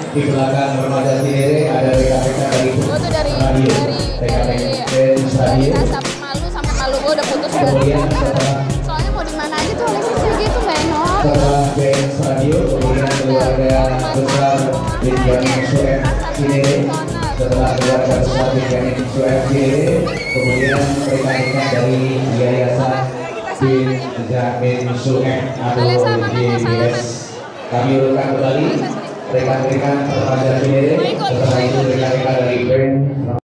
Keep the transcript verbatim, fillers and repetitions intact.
di belakang remaja Cinere ada rekan-rekan dari Gue tuh dari radio, dari rekan-rekan dari radio. Sasa Malu sampai Malu gue udah putus Kemudian banget. setelah Soalnya mau di mana aja tuh Alexis gitu nggak enak. setelah Benz Radio, kemudian keluarga besar Benjamin Sueb Cinere. Setelah keluarga besar Benjamin Sueb Cinere, kemudian rekan-rekan dari Yayasan Benjamin Sueb atau Y B S. Kami urutkan kembali rekan-rekan remaja Cinere. Setelah itu rekan-rekan dari band